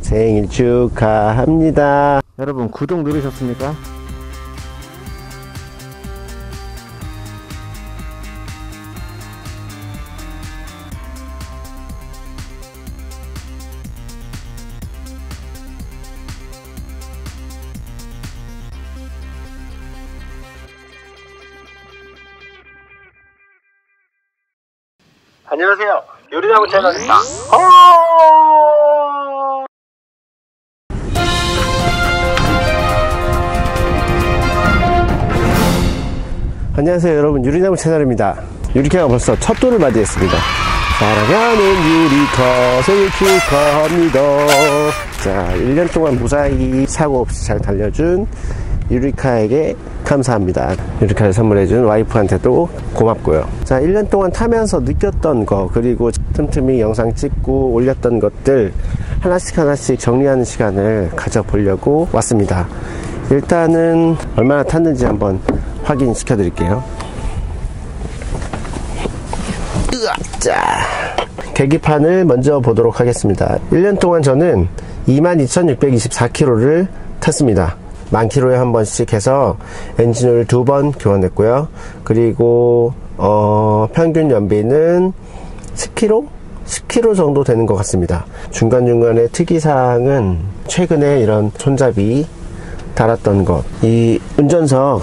생일 축하합니다. 여러분 구독 누르셨습니까? 안녕하세요. 요리나무 채널입니다. 안녕하세요 여러분, 유리나무 채널입니다. 유리카가 벌써 첫 돌을 맞이했습니다. 사랑하는 유리카 생일 축하합니다. 자, 1년 동안 무사히 사고 없이 잘 달려준 유리카에게 감사합니다. 유리카를 선물해준 와이프한테도 고맙고요. 자, 1년 동안 타면서 느꼈던 거, 그리고 틈틈이 영상 찍고 올렸던 것들 하나씩 정리하는 시간을 가져보려고 왔습니다. 일단은 얼마나 탔는지 한번 확인시켜 드릴게요. 자, 계기판을 먼저 보도록 하겠습니다. 1년 동안 저는 22,624km를 탔습니다. 10,000km에 한 번씩 해서 엔진오일 2번 교환했고요. 그리고 평균 연비는 10km? 10km 정도 되는 것 같습니다. 중간중간에 특이사항은 최근에 이런 손잡이 달았던 것, 이 운전석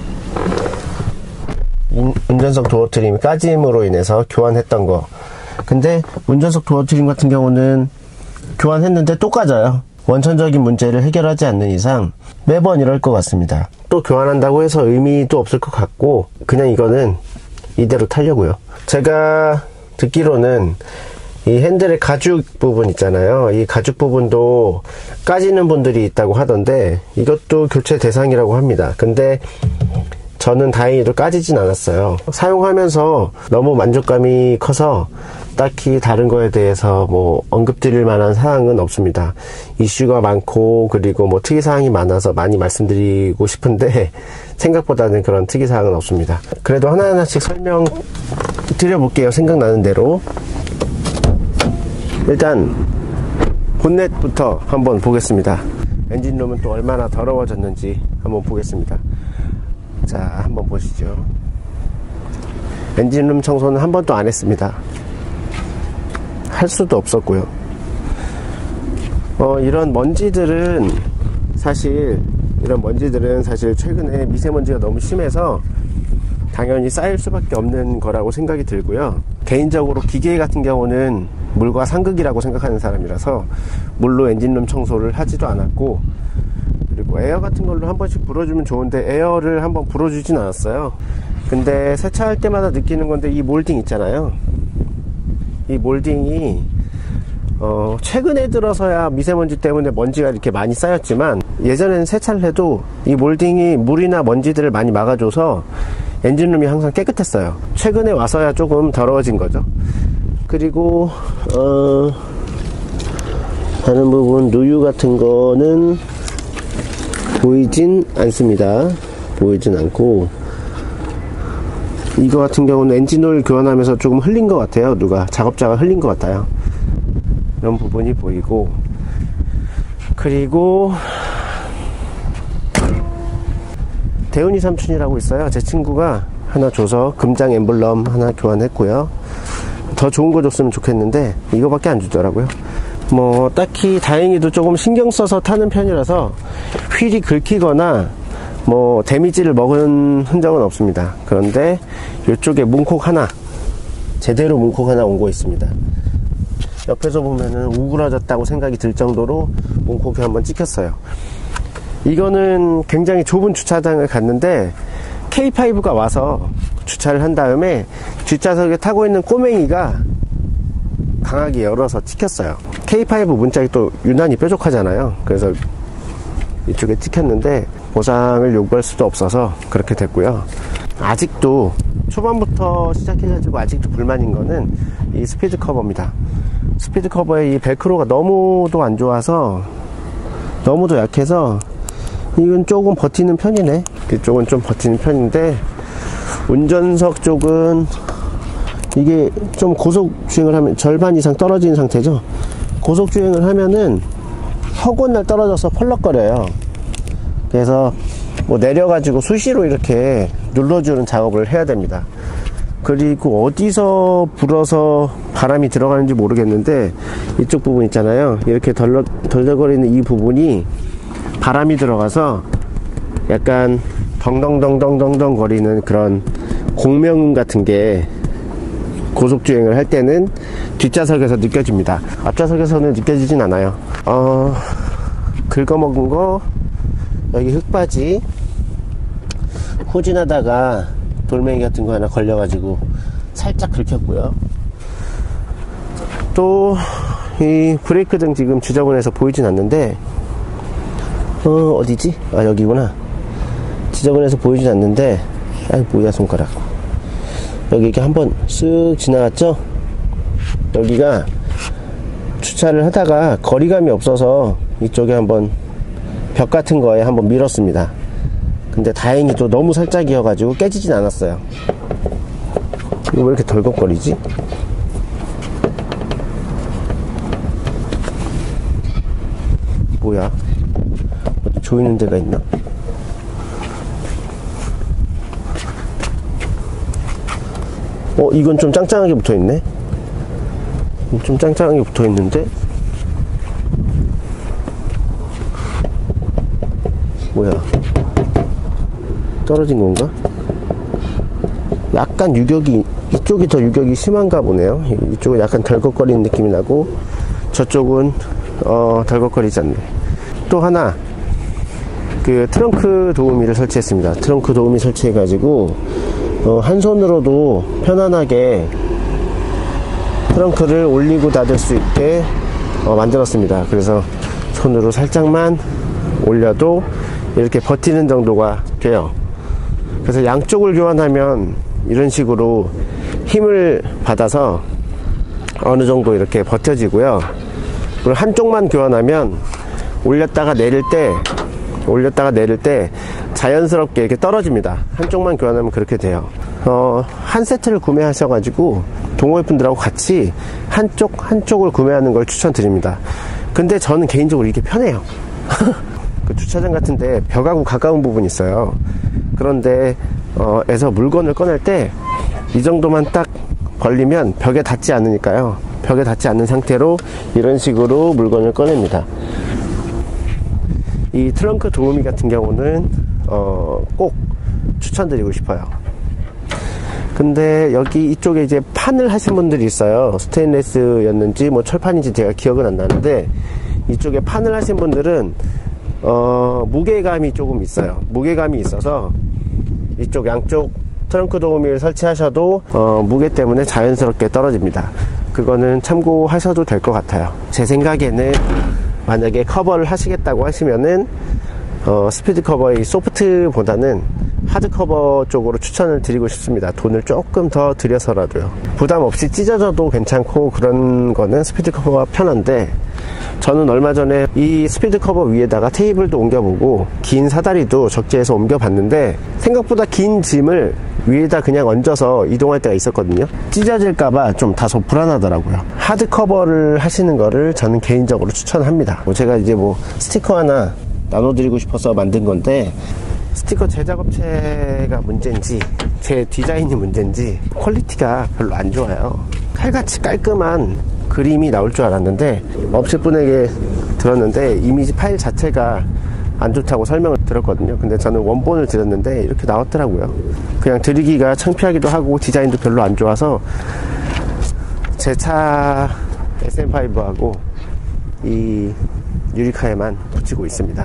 도어 트림 까짐으로 인해서 교환했던 거. 근데 운전석 도어 트림 같은 경우는 교환했는데 또 까져요. 원천적인 문제를 해결하지 않는 이상 매번 이럴 것 같습니다. 또 교환한다고 해서 의미도 없을 것 같고, 그냥 이거는 이대로 타려고요. 제가 듣기로는 이 핸들의 가죽 부분 있잖아요. 이 가죽 부분도 까지는 분들이 있다고 하던데 이것도 교체 대상이라고 합니다. 근데 저는 다행히도 까지진 않았어요. 사용하면서 너무 만족감이 커서 딱히 다른 거에 대해서 뭐 언급드릴 만한 사항은 없습니다. 이슈가 많고, 그리고 뭐 특이사항이 많아서 많이 말씀드리고 싶은데 생각보다는 그런 특이사항은 없습니다. 그래도 하나하나씩 설명 드려볼게요. 생각나는 대로. 일단 본넷부터 한번 보겠습니다. 엔진룸은 또 얼마나 더러워졌는지 한번 보겠습니다. 자, 한번 보시죠. 엔진룸 청소는 한 번도 안 했습니다. 할 수도 없었고요. 이런 먼지들은 사실 최근에 미세먼지가 너무 심해서 당연히 쌓일 수밖에 없는 거라고 생각이 들고요. 개인적으로 기계 같은 경우는 물과 상극이라고 생각하는 사람이라서 물로 엔진룸 청소를 하지도 않았고, 그리고 에어 같은 걸로 한 번씩 불어주면 좋은데 에어를 한번 불어주진 않았어요. 근데 세차할 때마다 느끼는 건데, 이 몰딩 있잖아요. 이 몰딩이 최근에 들어서야 미세먼지 때문에 먼지가 이렇게 많이 쌓였지만, 예전에는 세차를 해도 이 몰딩이 물이나 먼지들을 많이 막아줘서 엔진룸이 항상 깨끗했어요. 최근에 와서야 조금 더러워진 거죠. 그리고 다른 부분 누유 같은 거는 보이진 않습니다. 보이진 않고, 이거 같은 경우는 엔진오일 교환하면서 조금 흘린 것 같아요. 누가 작업자가 흘린 것 같아요. 이런 부분이 보이고, 그리고 대훈이 삼촌이라고 있어요. 제 친구가 하나 줘서 금장 엠블럼 하나 교환했고요. 더 좋은 거 줬으면 좋겠는데 이거밖에 안 주더라고요. 뭐 딱히 다행히도 조금 신경 써서 타는 편이라서 휠이 긁히거나 뭐 데미지를 먹은 흔적은 없습니다. 그런데 이쪽에 문콕 하나, 제대로 문콕 하나 온 거 있습니다. 옆에서 보면은 우그러졌다고 생각이 들 정도로 문콕이 한번 찍혔어요. 이거는 굉장히 좁은 주차장을 갔는데 K5가 와서 주차를 한 다음에 뒷좌석에 타고 있는 꼬맹이가 강하게 열어서 찍혔어요. K5 문짝이 또 유난히 뾰족하잖아요. 그래서 이쪽에 찍혔는데 보상을 요구할 수도 없어서 그렇게 됐고요. 아직도 초반부터 시작해가지고 아직도 불만인 거는 이 스피드 커버입니다. 스피드 커버의 이 벨크로가 너무도 안 좋아서, 너무도 약해서 이건 조금 버티는 편이네. 이쪽은 좀 버티는 편인데, 운전석 쪽은 이게 좀 고속 주행을 하면 절반 이상 떨어지는 상태죠. 고속 주행을 하면은 허곤날 떨어져서 펄럭거려요. 그래서 뭐 내려가지고 수시로 이렇게 눌러주는 작업을 해야 됩니다. 그리고 어디서 불어서 바람이 들어가는지 모르겠는데 이쪽 부분 있잖아요. 이렇게 덜덜거리는 이 부분이 바람이 들어가서 약간 덩덩덩덩덩덩 거리는 그런 공명음 같은 게 고속주행을 할 때는 뒷좌석에서 느껴집니다. 앞좌석에서는 느껴지진 않아요. 긁어먹은 거, 여기 흙바지 후진하다가 돌멩이 같은 거 하나 걸려가지고 살짝 긁혔고요. 또 이 브레이크 등 지금 지저분해서 보이진 않는데 어디지? 아, 여기구나. 지저분해서 보이진 않는데, 아이 뭐야 손가락. 여기 이렇게 한번 쓱 지나갔죠? 여기가 주차를 하다가 거리감이 없어서 이쪽에 한번 벽 같은 거에 한번 밀었습니다. 근데 다행히 또 너무 살짝이어가지고 깨지진 않았어요. 이거 왜 이렇게 덜컥거리지? 뭐야? 어디 조이는 데가 있나? 이건 좀 짱짱하게 붙어있네? 좀 짱짱하게 붙어있는데? 뭐야? 떨어진 건가? 약간 유격이, 이쪽이 더 유격이 심한가 보네요. 이쪽은 약간 덜컥거리는 느낌이 나고, 저쪽은, 덜컥거리지 않네. 또 하나, 그 트렁크 도우미를 설치했습니다. 트렁크 도우미 설치해가지고, 한 손으로도 편안하게 트렁크를 올리고 닫을 수 있게 만들었습니다. 그래서 손으로 살짝만 올려도 이렇게 버티는 정도가 돼요. 그래서 양쪽을 교환하면 이런 식으로 힘을 받아서 어느 정도 이렇게 버텨지고요. 그리고 한쪽만 교환하면 올렸다가 내릴 때 자연스럽게 이렇게 떨어집니다. 한쪽만 교환하면 그렇게 돼요. 한 세트를 구매하셔가지고 동호회분들하고 같이 한쪽을 구매하는 걸 추천드립니다. 근데 저는 개인적으로 이게 편해요. 그 주차장 같은데 벽하고 가까운 부분이 있어요. 그런데 에서 물건을 꺼낼 때 이 정도만 딱 벌리면 벽에 닿지 않으니까요. 벽에 닿지 않는 상태로 이런 식으로 물건을 꺼냅니다. 이 트렁크 도우미 같은 경우는 꼭 추천드리고 싶어요. 근데 여기 이쪽에 이제 판을 하신 분들이 있어요. 스테인레스였는지 뭐 철판인지 제가 기억은 안 나는데, 이쪽에 판을 하신 분들은 무게감이 조금 있어요. 무게감이 있어서 이쪽 양쪽 트렁크 도우미를 설치하셔도 무게 때문에 자연스럽게 떨어집니다. 그거는 참고하셔도 될 것 같아요. 제 생각에는 만약에 커버를 하시겠다고 하시면은 스피드 커버의 소프트보다는 하드 커버 쪽으로 추천을 드리고 싶습니다. 돈을 조금 더 들여서라도요. 부담 없이 찢어져도 괜찮고 그런 거는 스피드 커버가 편한데, 저는 얼마 전에 이 스피드 커버 위에다가 테이블도 옮겨보고 긴 사다리도 적재해서 옮겨봤는데 생각보다 긴 짐을 위에다 그냥 얹어서 이동할 때가 있었거든요. 찢어질까봐 좀 다소 불안하더라고요. 하드 커버를 하시는 거를 저는 개인적으로 추천합니다. 제가 이제 뭐 스티커 하나 나눠드리고 싶어서 만든 건데, 스티커 제작업체가 문제인지 제 디자인이 문제인지 퀄리티가 별로 안 좋아요. 칼같이 깔끔한 그림이 나올 줄 알았는데, 업체분에게 들었는데 이미지 파일 자체가 안 좋다고 설명을 들었거든요. 근데 저는 원본을 드렸는데 이렇게 나왔더라고요. 그냥 드리기가 창피하기도 하고 디자인도 별로 안 좋아서 제 차 SM5하고 이 유리카에만 붙이고 있습니다.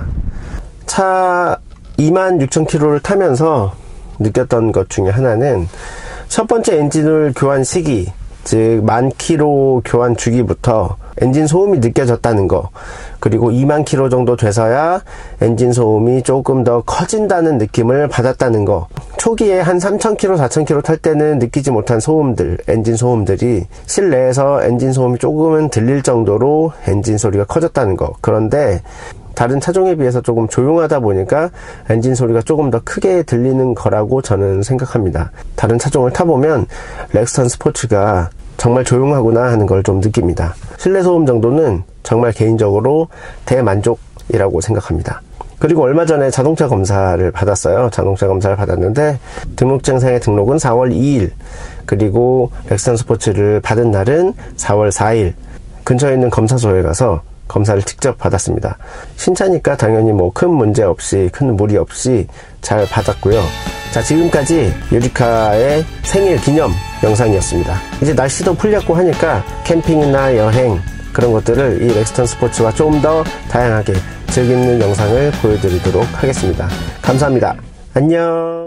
차 26,000km를 타면서 느꼈던 것 중에 하나는, 첫 번째 엔진오일 교환 시기, 즉 10,000km 교환 주기부터 엔진 소음이 느껴졌다는 거, 그리고 20,000km 정도 돼서야 엔진 소음이 조금 더 커진다는 느낌을 받았다는 거, 초기에 한 3,000km, 4,000km 탈 때는 느끼지 못한 소음들, 엔진 소음들이 실내에서 엔진 소음이 조금은 들릴 정도로 엔진 소리가 커졌다는 거. 그런데 다른 차종에 비해서 조금 조용하다 보니까 엔진 소리가 조금 더 크게 들리는 거라고 저는 생각합니다. 다른 차종을 타보면 렉스턴 스포츠가 정말 조용하구나 하는 걸 좀 느낍니다. 실내 소음 정도는 정말 개인적으로 대만족이라고 생각합니다. 그리고 얼마 전에 자동차 검사를 받았어요. 자동차 검사를 받았는데 등록증상의 등록은 4월 2일, 그리고 렉스턴 스포츠를 받은 날은 4월 4일. 근처에 있는 검사소에 가서 검사를 직접 받았습니다. 신차니까 당연히 뭐 큰 문제 없이, 큰 무리 없이 잘 받았고요. 자, 지금까지 유리카의 생일 기념 영상이었습니다. 이제 날씨도 풀렸고 하니까 캠핑이나 여행 그런 것들을 이 렉스턴 스포츠와 좀 더 다양하게 즐기는 영상을 보여드리도록 하겠습니다. 감사합니다. 안녕.